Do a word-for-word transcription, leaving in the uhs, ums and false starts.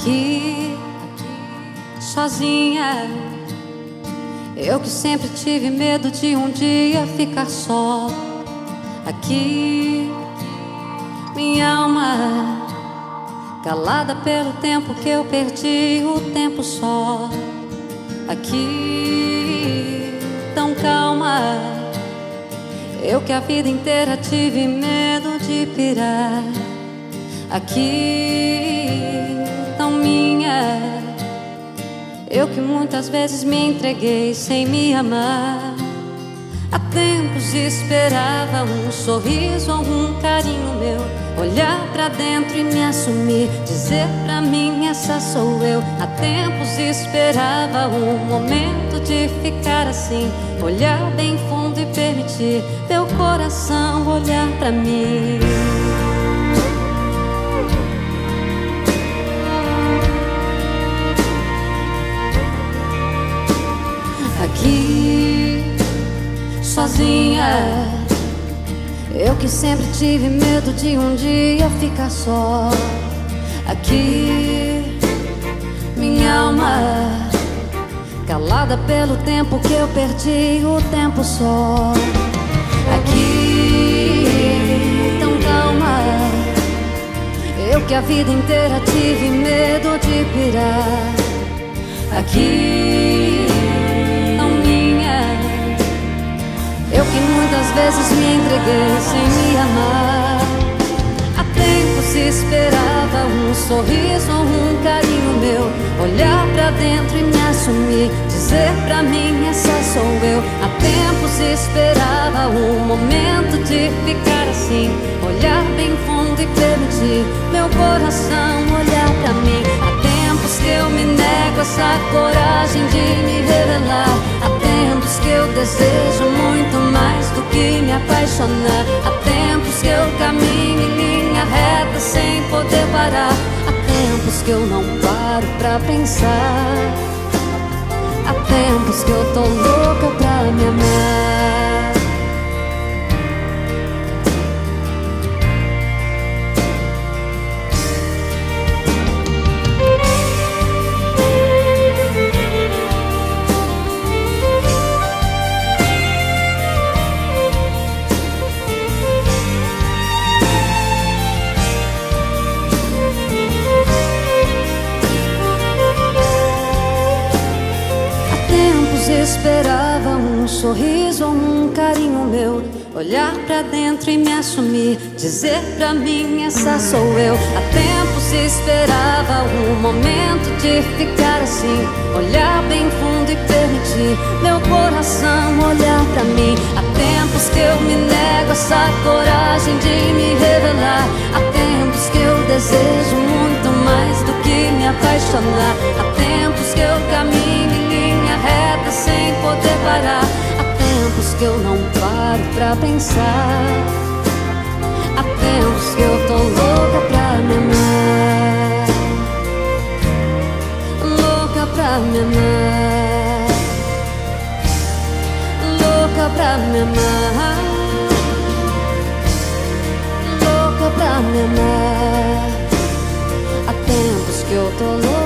aqui, sozinha. Eu que sempre tive medo de um dia ficar só. Aqui, minha alma calada pelo tempo que eu perdi, o tempo só. Aqui, tão calma, eu que a vida inteira tive medo de pirar. Aqui, tão minha, eu que muitas vezes me entreguei sem me amar. Há tempos esperava um sorriso ou um carinho meu, olhar pra dentro e me assumir, dizer pra mim essa sou eu. Há tempos esperava um momento de ficar assim, olhar bem fundo e permitir meu coração olhar pra mim. Aqui, sozinha, eu que sempre tive medo de um dia ficar só. Aqui, minha alma calada pelo tempo que eu perdi, o tempo só. Aqui, tão calma, eu que a vida inteira tive medo de pirar. Aqui, eu que muitas vezes me entreguei sem me amar. Há tempos esperava um sorriso ou um carinho meu, olhar pra dentro e me assumir, dizer pra mim essa sou eu. Há tempos esperava um momento de ficar assim, olhar bem fundo e permitir meu coração olhar pra mim. Há tempos que eu me nego essa coragem de me revelar. Há tempos que eu desejo muito mais do que me apaixonar. Há tempos que eu caminho em linha reta sem poder parar. Há tempos que eu não paro pra pensar. Há tempos que eu tô louca pra me amar. Esperava um sorriso ou um carinho meu, olhar pra dentro e me assumir, dizer pra mim essa sou eu. Há tempos esperava um momento de ficar assim, olhar bem fundo e permitir meu coração olhar pra mim. Há tempos que eu me nego essa coragem de me revelar. Há tempos que eu desejo muito mais do que me apaixonar. Há tempos que eu caminho em linha reta sem poder parar. Há tempos que eu não paro pra pensar. Há tempos que eu tô louca pra me amar, louca pra me amar, louca pra me amar, louca pra me amar. Há tempos que eu tô louca